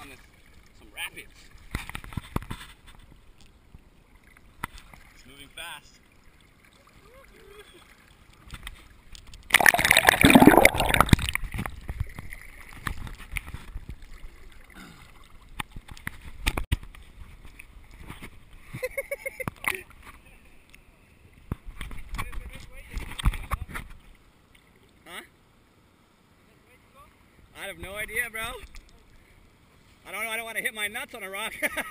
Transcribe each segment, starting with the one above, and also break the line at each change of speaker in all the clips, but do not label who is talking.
on some rapids. It's moving fast. Huh? I have no idea, bro. I don't know. I don't want to hit my nuts on a rock.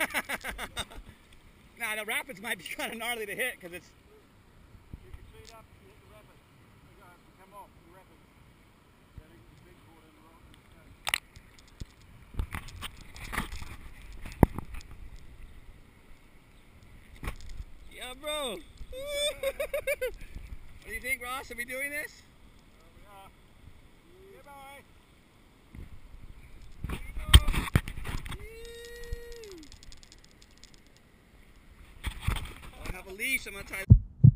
Nah, the rapids might be kind of gnarly to hit because it's.
You can speed up and hit the rapids. They go, come off the rapids. Then you can big board in the rock.
Yeah, bro. What do you think, Ross? Are we doing this?
We are. Yeah, bye.
I have a leash. I'm gonna tie.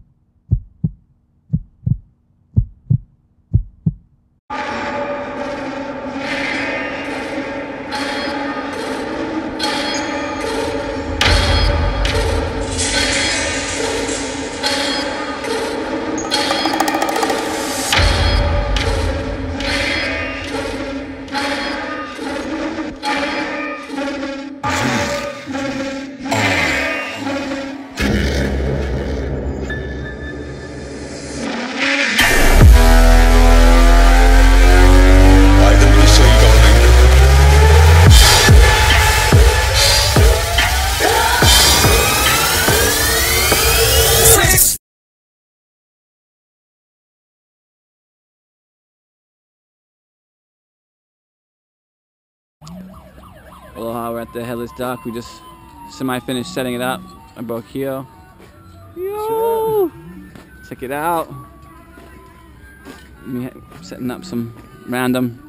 Aloha, we're at the Headless Duck. We just semi-finished setting it up. I broke heel. Yo! Check it out. Me setting up some random.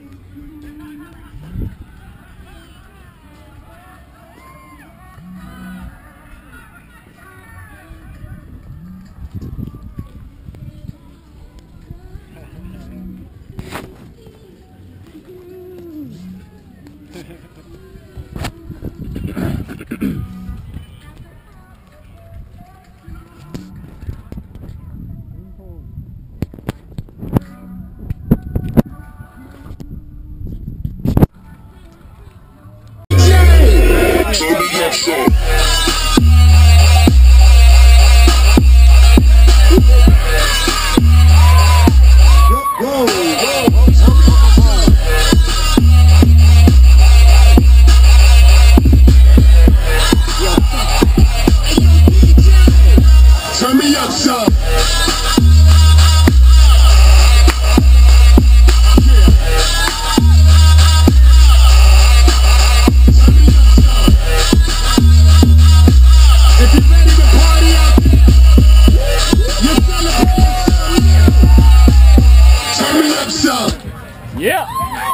Yeah!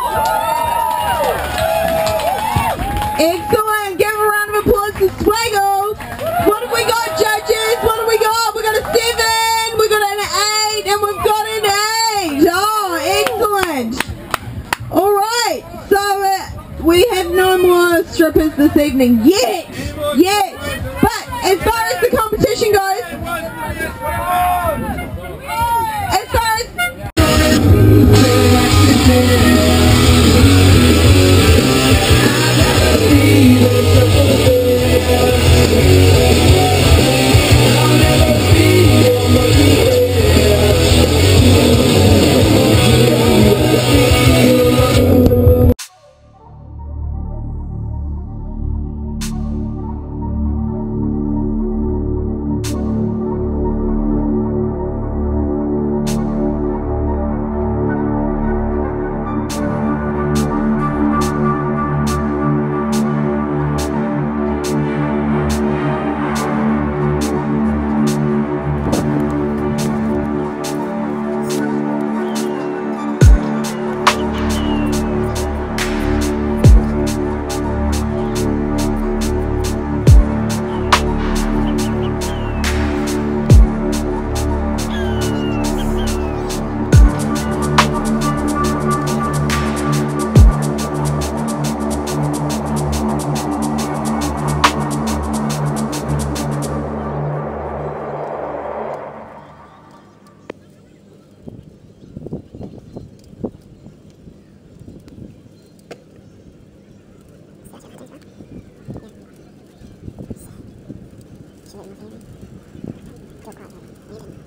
Excellent! Give a round of applause to Swaggles! What have we got, judges? What have we got? We got a 7, we got an 8, and we've got an 8! Oh, excellent! Alright, so we have no more strippers this evening yet! Yet! But as far as the competition goes, as far as
Go quiet.